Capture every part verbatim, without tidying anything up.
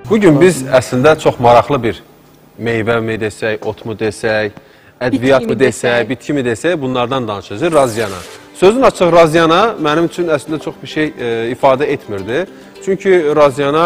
Bugün biz əslində çox maraqlı bir meyvə mi desək, ot mu desək, ədviyyat mı desək, bitki mi desək, bunlardan danışacağız. Raziana. Sözün açıq Raziana mənim üçün əslində çox bir şey e, ifadə etmirdi. Çünki Raziana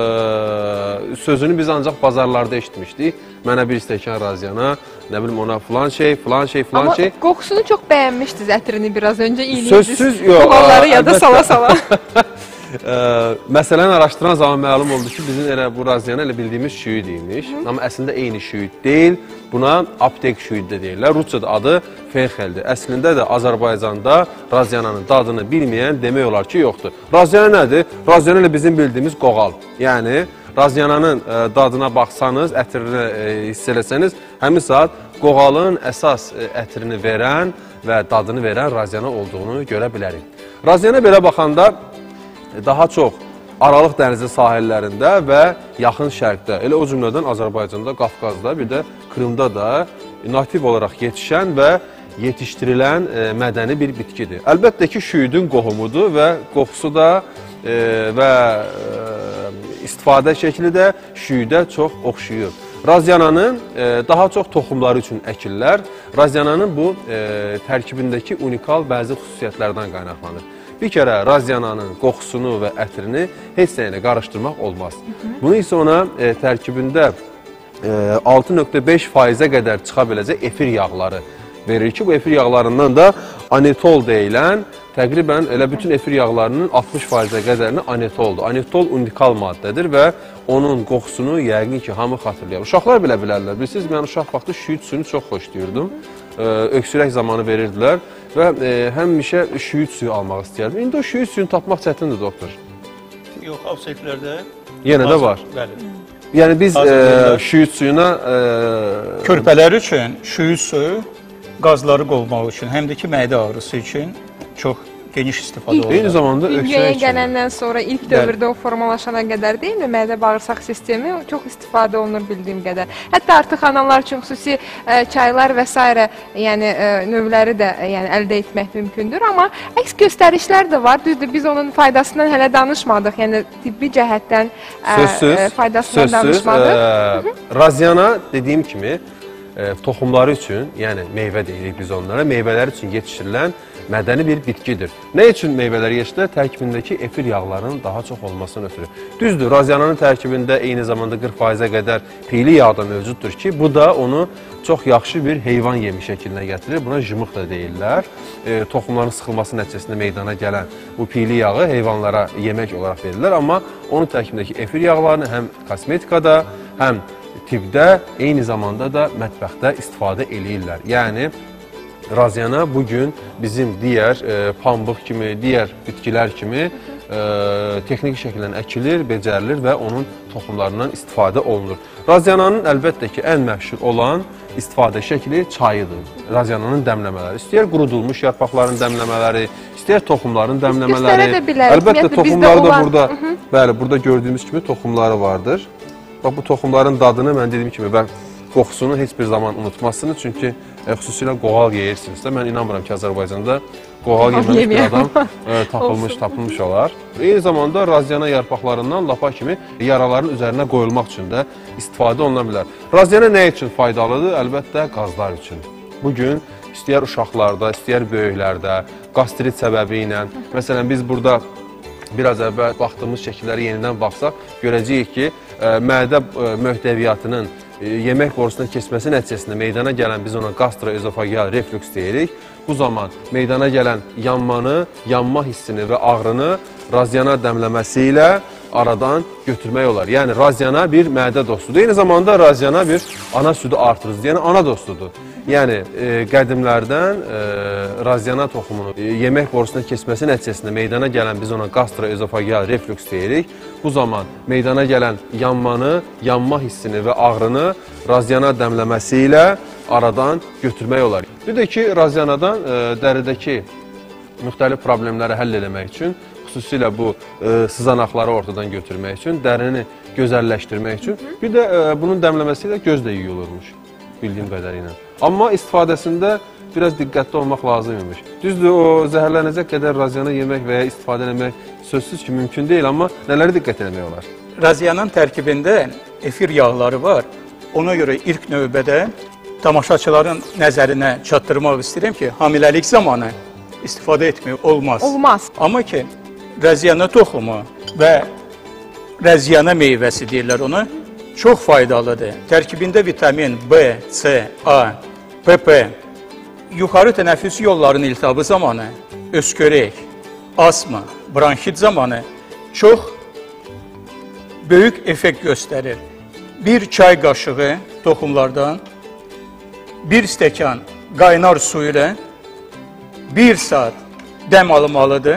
e, sözünü biz ancaq bazarlarda eşitmişdik. Mənə bir stəkan Raziana, nə bilim ona filan şey, filan şey, filan Amma şey. Amma qoxusunu çox bəyənmişdiniz ətrini biraz öncə iyiliydiniz. Sözsüz, yox. Kuvalları yada sala-sala. Ə, məsələni araşdıran zaman məlum oldu ki, bizim elə bu Raziana elə bildiyimiz şüyüd imiş. Amma əslində eyni şüyüd deyil. Buna aptek şüyüd də deyirlər. Rusçada adı Fenxeldir. Əslində də Azərbaycanda Raziananın dadını bilməyən demək olar ki, yoxdur. Raziana nədir? Raziana ilə bizim bildiyimiz qoğal. Yəni, Raziananın ə, dadına baxsanız, ətrini ə, hiss eləsəniz, həmin saat qoğalın əsas ə, ətrini verən və dadını verən Raziana olduğunu görə bilərik. Raziana belə baxanda daha çox Aralıq dənizi sahillərində və yaxın şərqdə, elə o cümlədən Azərbaycanda, Qafqazda, bir də Krımda da nativ olaraq yetişən və yetişdirilən e, mədəni bir bitkidir. Əlbəttə ki, şüyüdün qohumudur və qoxusu da e, və e, istifadə şəkli də şüyüdə çox oxşuyur. Raziananın e, daha çox toxumları üçün əkirlər. Raziananın bu e, tərkibindəki unikal bəzi xüsusiyyətlərdən qaynaqlanır. Bir kərə Raziananın qoxusunu və ətrini heç nə ilə qarışdırmaq olmaz. Bunu isə ona e, tərkibində e, altı nöqtə beş faizə qədər çıxa biləcək efir yağları verir ki, bu efir yağlarından da anetol deyilən, təqribən elə bütün efir yağlarının altmış faizə qədərini anetoldur. Anetol unikal maddədir və onun qoxusunu yəqin ki, hamı xatırlayır. Uşaqlar bilə bilərlər. Bilirsiniz, mən uşaq vaxtı şüyüd suyunu çox xoşlayırdım. Öksürək zamanı verirdilər və e, həmişə şüyüd suyu almaq istəyərdim. İndi o şüyüd suyunu tapmaq çətindir, doktor. Yox, apteklərdə yenə də var. Bəli. Yəni biz e, şüyüd suyuna e, körpələr üçün şüyüd suyu qazları qovmaq üçün, həm də ki, mədə ağrısı üçün çox geniş istifadə olunur. Eyni zamanda Dünyaya gələndən sonra ilk dövrdə o formalaşana qədər deyil mi? Mədə bağırsaq sistemi çox istifadə olunur bildiyim qədər. Hətta artıq analar üçün xüsusi ə, çaylar və s. yəni ə, növləri də yəni, əldə etmək mümkündür. Amma əks göstərişlər də var. Düzdür, biz onun faydasından hələ danışmadıq. Yəni tibbi cəhətdən ə, sözsüz, ə, faydasından sözsüz, danışmadıq. Ə, Raziana dediyim kimi ə, toxumları üçün, yəni meyvə deyirik biz onlara, meyvələr üçün yetişdirilən mədəni bir bitkidir. Nə üçün meyvələri yetişdirir? Tərkibindəki efir yağlarının daha çox olmasını ötürü. Düzdür, Raziananın tərkibində eyni zamanda qırx faizə qədər piyli yağ da mövcuddur ki, bu da onu çox yaxşı bir heyvan yemi şəklinə gətirir. Buna jımıq da deyirlər. E, toxumların sıxılması nəticəsində meydana gələn bu piyli yağı heyvanlara yemək olaraq verirlər. Amma onun tərkibindəki efir yağlarını həm kosmetikada, həm tibbdə, eyni zamanda da mətbəxdə istifadə eləyirlər. Yəni, Raziana bugün bizim digər e, pambıq kimi, digər bitkilər kimi e, texniki şəkildə əkilir, becərilir və onun toxumlarından istifadə olunur. Raziananın əlbəttə ki, ən məşhur olan istifadə şəkli çayıdır. Raziananın dəmləmələri. İstəyər qurudulmuş yarpaqların dəmləmələri, istəyər toxumların dəmləmələri. Əlbəttə, toxumları da burada, bəli, burada gördüyümüz kimi toxumları vardır. Bax, bu toxumların dadını mən dediyim kimi və qoxusunu heç bir zaman unutmazsınız. Çünki e, xüsusilə qoğal yeyirsinizsə, mən inanmıram ki, Azərbaycanda qoğal yeməmiş bir adam e, tapılmış, tapılmış olar. Eyni zamanda Raziana yarpaqlarından lapa kimi yaraların üzərinə qoyulmaq üçün də istifadə oluna bilər. Raziana nə üçün faydalıdır? Əlbəttə, qazlar üçün. Bugün istəyər uşaqlarda, istəyər böyüklərdə, qastrit səbəbi ilə, məsələn, biz burada biraz əvvəl baxdığımız şəkilləri yenidən baxsaq, görəcəyik ki, e, mədə e, möhtəviyyatının yemək borusuna keçməsi nəticəsində meydana gələn biz ona gastroezofageal reflüks deyirik. Bu zaman meydana gələn yanmanı, yanma hissini və ağrını Raziana dəmləməsi ilə aradan götürmək olar. Yəni, Raziana bir mədə dostudur. Eyni zamanda Raziana bir ana südü artırıcıdır, yəni ana dostudur. Yəni, e, qədimlərdən e, Raziana toxumunu e, yemək borusuna keçməsi nəticəsində meydana gələn biz ona gastroezofageal reflüks deyirik. Bu zaman meydana gələn yanmanı, yanma hissini və ağrını Raziana dəmləməsi ilə aradan götürmək olar. Bir də ki, Razianadan e, dəridəki müxtəlif problemləri həll eləmək üçün, xüsusilə bu e, sızanaqları ortadan götürmək üçün, dərini gözəlləşdirmək üçün, bir də e, bunun dəmləməsi ilə göz də yuyulurmuş, bildiyim qədərilə. Amma istifadəsində biraz diqqətli olmaq lazım imiş. Düzdür, o zəhərlənəcək qədər Raziana yemək və ya istifadə eləmək sözsüz ki, mümkün deyil, amma nələri diqqət eləmək olar? raziyanın tərkibində efir yağları var. Ona görə ilk növbədə tamaşaçıların nəzərinə çatdırmaq istəyirəm ki, hamiləlik zamanı istifadə etmək olmaz. Olmaz. Amma ki, rəziyana toxumu və rəziyana meyvəsi deyirlər ona, çox faydalıdır. Tərkibində vitamin B, C, A, P P, yuxarı tənəffüs yollarının iltihabı zamanı, öskörək, asma, bronxit zamanı çox böyük effekt göstərir. Bir çay qaşığı toxumlardan bir stəkan qaynar su ilə bir saat dəm alınmalıdır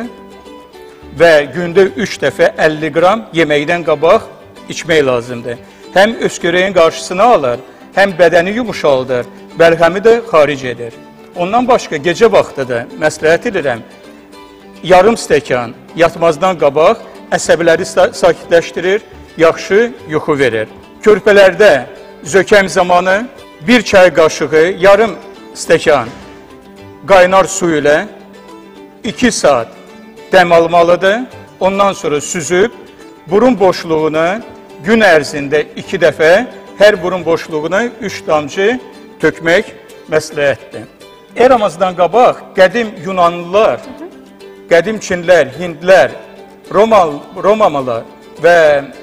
və gündə üç dəfə əlli qram yeməkdən qabaq içmək lazımdır. Həm öskörəyin qarşısını alır, həm bədəni yumuşaldır, bəlğəmi də xaric edir. Ondan başqa gecə vaxtı da məsləhət edirəm, yarım stəkan yatmazdan qabaq əsəbləri sakitləşdirir, yaxşı yuxu verir. Körpələrdə zökəm zamanı bir çay qaşığı, yarım stəkan qaynar su ilə iki saat dəm almalıdır. Ondan sonra süzüb burun boşluğuna gün ərzində iki dəfə, hər burun boşluğuna üç damcı tökmək məsləhətdir. Eramızdan qabaq qədim Yunanlılar, qədim Çinlər, Hindlər, Romal, Romamalar və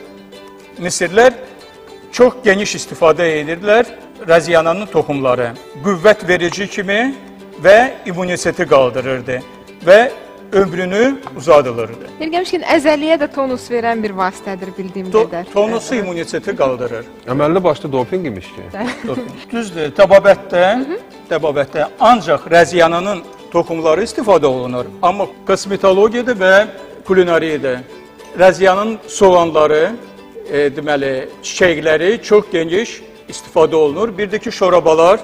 Misirlər çox geniş istifadə edirlər rəziyananın toxumları. Qüvvət verici kimi və immuniseti qaldırırdı və ömrünü uzadılırdı. Deyilmişkən, əzəliyə də tonus verən bir vasitədir bildiyim To qədər. Tonusu immuniseti qaldırır. Əməlli başlı doping imiş ki. Düzdür, təbabətdə, təbabətdə ancaq rəziyananın toxumları istifadə olunur. Amma kosmetologiyada və kulinariyada rəziyanın soğanları, e, deməli, çiçəkləri çox geniş istifadə olunur. Bir də ki, şorabalar,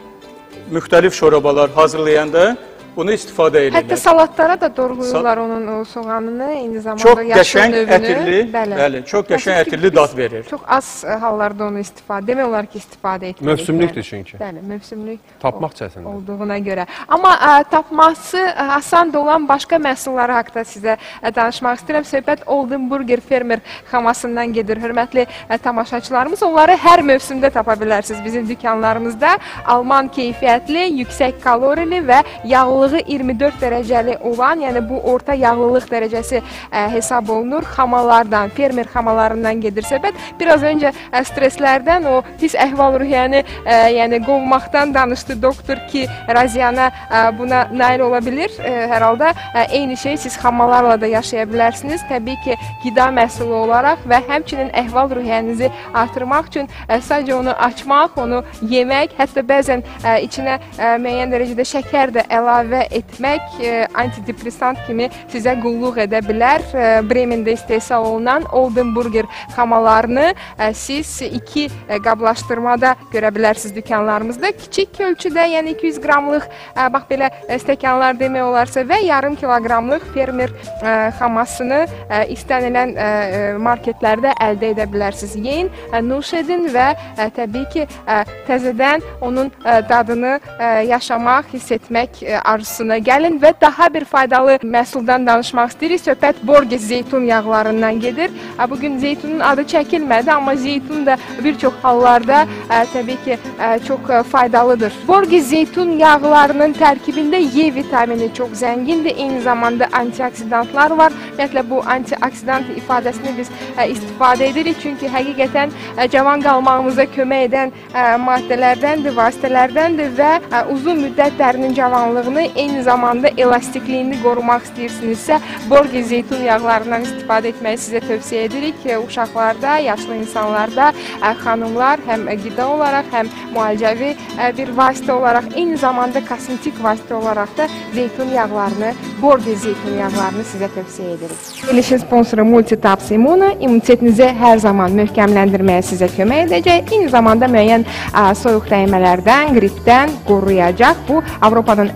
müxtəlif şorabalar hazırlayanda bunu istifadə edirlər. Hətta salatlara da doğrayırlar onun o soğanını, eyni zamanda çox yaşıl qəşəng növünü. ətirli, Bəli. bəli, çox qəşəng Çünki ətirli biz dad verir. Çox az hallarda onu istifadə, demək olar ki, istifadə etməlik. Mövsümlükdür çünki. Bəli, mövsümlük Tapmaq çətindir. olduğuna görə. Amma ə, tapması ə, asan da olan başqa məhsulları haqqında sizə ə, danışmaq istəyirəm. Söhbət Oldenburger fermer xamasından gedir. Hörmətli ə, tamaşaçılarımız, onları hər mövsümdə tapa bilərsiniz bizim dükanlarımızda. Alman keyfiyyətli, yüksək kalorili və yağlılığı iyirmi dörd dərəcəli olan, yəni bu orta yağlılıq dərəcəsi ə, hesab olunur. Xamalardan, fermer xamalarından gedir söhbət. Biraz öncə ə, streslərdən, o pis əhval-ruhiyyəni ə, yəni qovmaqdan danışdı doktor ki, raziyana ə, buna nail ola bilir. Ə, hər halda ə, eyni şey siz xamalarla da yaşaya bilərsiniz. Təbii ki, qida məhsulu olaraq və həmçinin əhval-ruhiyyənizi artırmaq üçün ə, sadəcə onu açmaq, onu yemək, hətta bəzən ə, içinə ə, müəyyən dərəcədə şəkər də əlavə etmək e, antidepressant kimi sizə qulluq edə bilər. E, Bremendə istehsal olunan Oldenburger xamalarını e, siz iki e, qablaşdırmada görə bilərsiniz dükanlarımızda. Kiçik ölçüdə, yəni iki yüz qramlıq e, bax belə e, stəkanlar demək olarsa və yarım kiloqramlıq fermer e, xamasını e, istənilən e, marketlərdə əldə edə bilərsiniz. Yeyin, e, nuş edin və e, təbii ki, e, təzədən onun e, dadını e, yaşamaq, hiss etmək e, arzusuna gəlin və daha bir faydalı məhsuldan danışmaq istəyirik. Söhbət Borges zeytun yağlarından gedir. Bugün zeytunun adı çəkilmədi, amma zeytun da bir çox hallarda ə, təbii ki, ə, çox ə, faydalıdır. Borges zeytun yağlarının tərkibində E vitamini çox zəngindir. Eyni zamanda antioksidantlar var. Ümumiyyətlə, bu antioksidant ifadəsini biz ə, istifadə edirik. Çünki həqiqətən ə, cavan qalmağımıza kömək edən ə, maddələrdəndir, vasitələrdəndir və ə, uzun müddət dərinin cavanlığını, eyni zamanda elastikliyini qorumaq istəyirsinizsə, Borges zeytun yağlarından istifadə etməyi sizə tövsiyə edirik. Uşaqlarda, yaşlı insanlarda, xanımlar həm qida olaraq, həm müalicəvi bir vasitə olaraq, eyni zamanda kosmetik vasitə olaraq da zeytun yağlarını, Borges zeytun yağlarını sizə tövsiyə edirik. Verilişin sponsoru Multitaps Immune immunitetinizi hər zaman möhkəmləndirməyə sizə kömək edəcək. Eyni zamanda müəyyən soyuq dəymələrdən, qripdən qoruyacaq. Bu, Avropanın ən populyar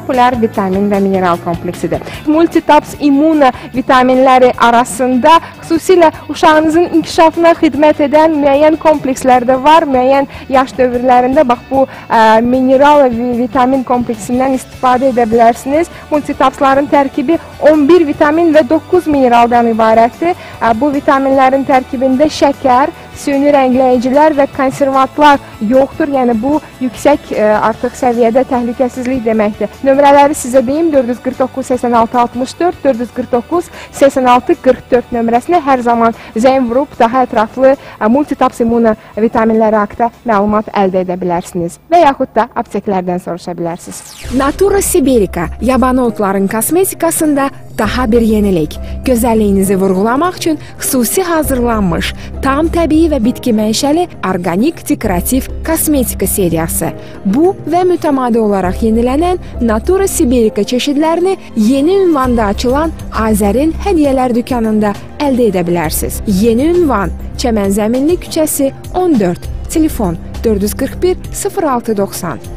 populyar vitamin və mineral kompleksidir. Multitaps immuna vitaminləri arasında xüsusilə uşağınızın inkişafına xidmət edən müəyyən komplekslər də var. Müəyyən yaş dövrlərində bax bu ə, mineral və vitamin kompleksindən istifadə edə bilərsiniz. Multitapsların tərkibi on bir vitamin və doqquz mineraldan ibarətdir. Ə, bu vitaminlərin tərkibində şəkər, süni rəngləyicilər və konservantlar yoxdur. Yəni bu yüksək ə, artıq səviyyədə təhlükəsizlik deməkdir. Nömrələri sizə deyim: dörd yüz qırx doqquz səksən altı altmış dörd, dörd yüz qırx doqquz səksən altı qırx dörd nömrəsinə hər zaman zəng vurub daha ətraflı ə, multitaps immuna vitaminləri haqqında məlumat əldə edə bilərsiniz və yaxud da apteklərdən soruşa bilərsiniz. Natura Siberica yabanı otların kosmetikasında daha bir yenilik. Gözəlliyinizi vurğulamaq üçün xüsusi hazırlanmış, tam təbii və bitki mənşəli organik dekorativ kosmetika seriyası. Bu və mütəmadi olaraq yenilənən Natura Siberica çeşidlərini yeni ünvanda açılan Azərin hədiyyələr dükanında əldə edə bilərsiniz. Yeni ünvan Çəmən Zəminli küçəsi on dörd, telefon dörd yüz qırx bir sıfır altı doxsan.